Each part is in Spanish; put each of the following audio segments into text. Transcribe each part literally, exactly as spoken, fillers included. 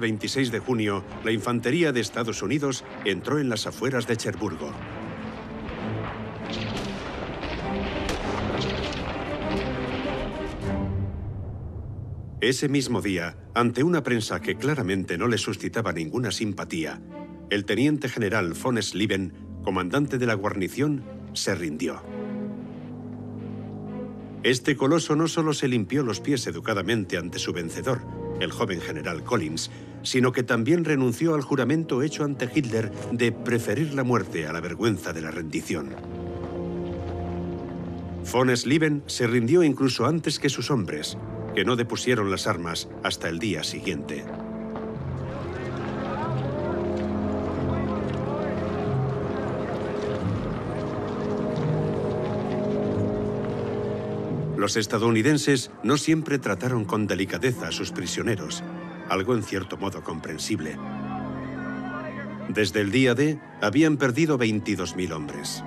veintiséis de junio, la infantería de Estados Unidos entró en las afueras de Cherburgo. Ese mismo día, ante una prensa que claramente no le suscitaba ninguna simpatía, el teniente general von Slieven, comandante de la guarnición, se rindió. Este coloso no solo se limpió los pies educadamente ante su vencedor, el joven general Collins, sino que también renunció al juramento hecho ante Hitler de preferir la muerte a la vergüenza de la rendición. Von Slieven se rindió incluso antes que sus hombres, que no depusieron las armas hasta el día siguiente. Los estadounidenses no siempre trataron con delicadeza a sus prisioneros, algo en cierto modo comprensible. Desde el día D, habían perdido veintidós mil hombres.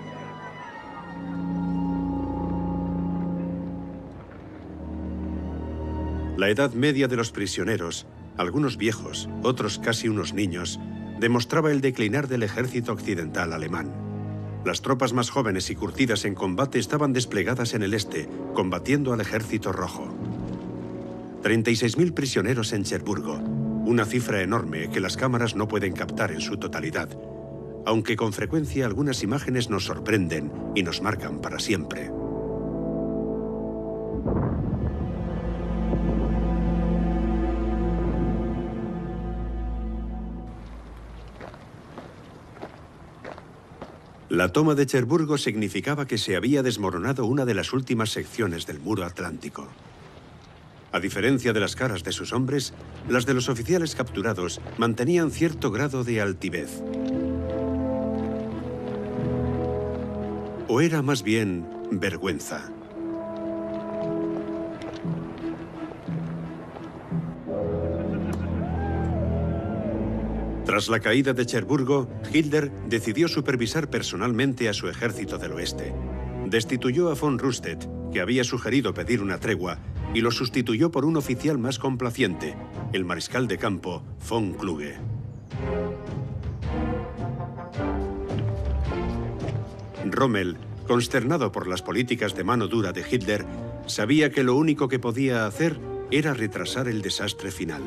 La edad media de los prisioneros, algunos viejos, otros casi unos niños, demostraba el declinar del ejército occidental alemán. Las tropas más jóvenes y curtidas en combate estaban desplegadas en el este, combatiendo al ejército rojo. treinta y seis mil prisioneros en Cherburgo, una cifra enorme que las cámaras no pueden captar en su totalidad, aunque con frecuencia algunas imágenes nos sorprenden y nos marcan para siempre. La toma de Cherburgo significaba que se había desmoronado una de las últimas secciones del muro atlántico. A diferencia de las caras de sus hombres, las de los oficiales capturados mantenían cierto grado de altivez. O era más bien vergüenza. Tras la caída de Cherburgo, Hitler decidió supervisar personalmente a su ejército del oeste. Destituyó a von Rundstedt, que había sugerido pedir una tregua, y lo sustituyó por un oficial más complaciente, el mariscal de campo von Kluge. Rommel, consternado por las políticas de mano dura de Hitler, sabía que lo único que podía hacer era retrasar el desastre final.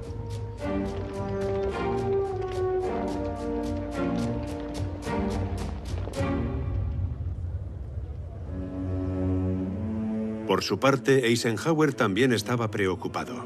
Por su parte, Eisenhower también estaba preocupado.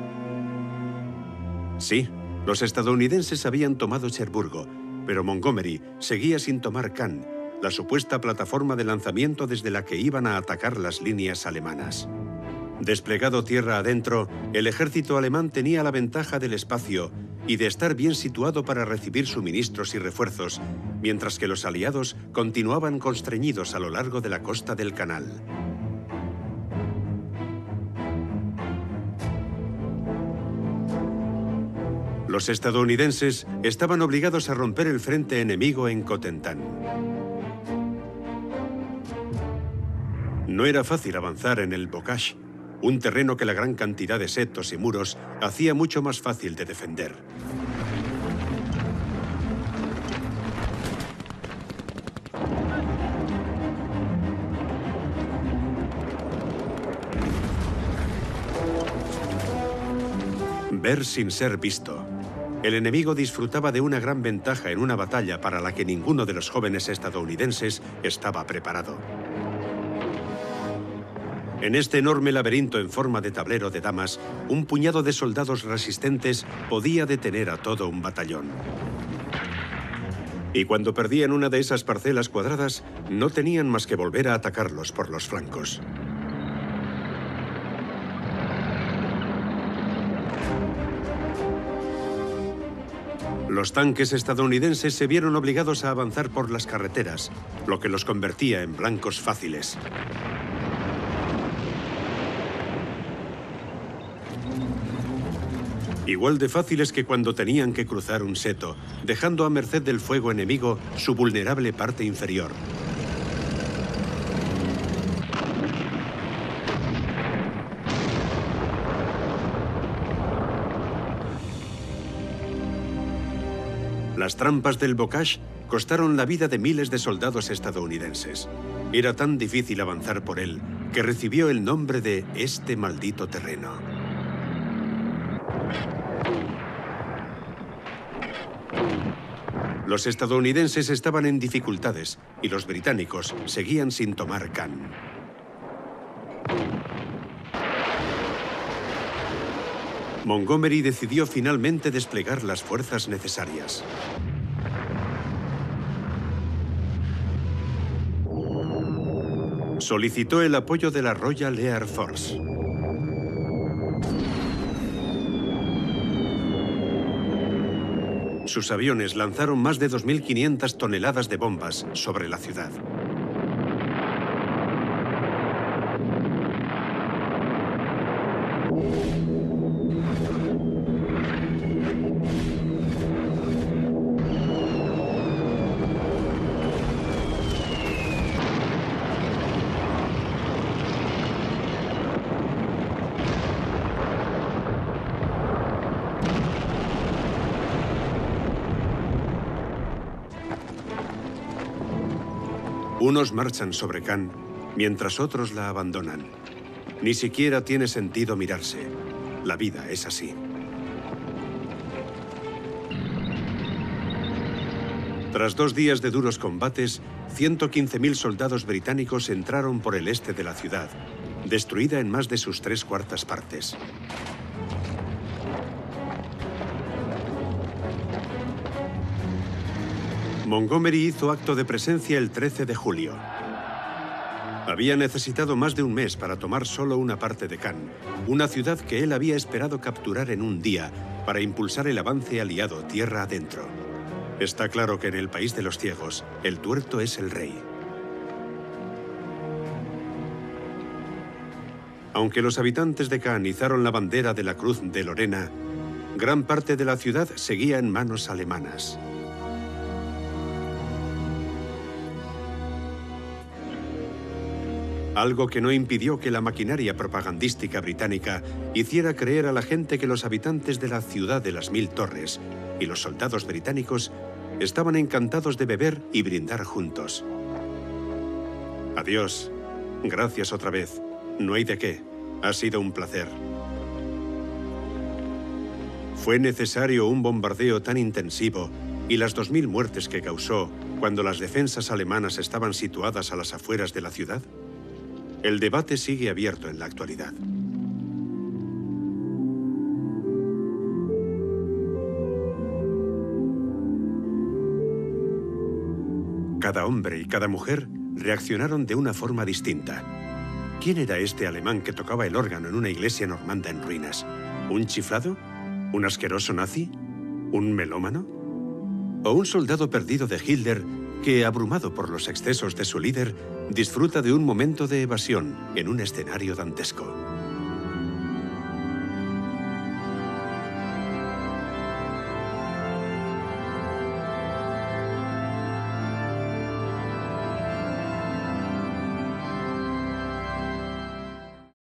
Sí, los estadounidenses habían tomado Cherburgo, pero Montgomery seguía sin tomar Cannes, la supuesta plataforma de lanzamiento desde la que iban a atacar las líneas alemanas. Desplegado tierra adentro, el ejército alemán tenía la ventaja del espacio y de estar bien situado para recibir suministros y refuerzos, mientras que los aliados continuaban constreñidos a lo largo de la costa del canal. Los estadounidenses estaban obligados a romper el frente enemigo en Cotentin. No era fácil avanzar en el Bocage, un terreno que la gran cantidad de setos y muros hacía mucho más fácil de defender. Ver sin ser visto. El enemigo disfrutaba de una gran ventaja en una batalla para la que ninguno de los jóvenes estadounidenses estaba preparado. En este enorme laberinto en forma de tablero de damas, un puñado de soldados resistentes podía detener a todo un batallón. Y cuando perdían una de esas parcelas cuadradas, no tenían más que volver a atacarlos por los flancos. Los tanques estadounidenses se vieron obligados a avanzar por las carreteras, lo que los convertía en blancos fáciles. Igual de fáciles que cuando tenían que cruzar un seto, dejando a merced del fuego enemigo su vulnerable parte inferior. Las trampas del Bocage costaron la vida de miles de soldados estadounidenses. Era tan difícil avanzar por él que recibió el nombre de este maldito terreno. Los estadounidenses estaban en dificultades y los británicos seguían sin tomar Cannes. Montgomery decidió finalmente desplegar las fuerzas necesarias. Solicitó el apoyo de la Royal Air Force. Sus aviones lanzaron más de dos mil quinientas toneladas de bombas sobre la ciudad. Unos marchan sobre Cannes, mientras otros la abandonan. Ni siquiera tiene sentido mirarse. La vida es así. Tras dos días de duros combates, ciento quince mil soldados británicos entraron por el este de la ciudad, destruida en más de sus tres cuartas partes. Montgomery hizo acto de presencia el trece de julio. Había necesitado más de un mes para tomar solo una parte de Cannes, una ciudad que él había esperado capturar en un día para impulsar el avance aliado tierra adentro. Está claro que en el país de los ciegos, el tuerto es el rey. Aunque los habitantes de Cannes izaron la bandera de la Cruz de Lorena, gran parte de la ciudad seguía en manos alemanas. Algo que no impidió que la maquinaria propagandística británica hiciera creer a la gente que los habitantes de la ciudad de las Mil Torres y los soldados británicos estaban encantados de beber y brindar juntos. Adiós. Gracias otra vez. No hay de qué. Ha sido un placer. Fue necesario un bombardeo tan intensivo y las dos mil muertes que causó cuando las defensas alemanas estaban situadas a las afueras de la ciudad. El debate sigue abierto en la actualidad. Cada hombre y cada mujer reaccionaron de una forma distinta. ¿Quién era este alemán que tocaba el órgano en una iglesia normanda en ruinas? ¿Un chiflado? ¿Un asqueroso nazi? ¿Un melómano? ¿O un soldado perdido de Hitler que, abrumado por los excesos de su líder, disfruta de un momento de evasión en un escenario dantesco?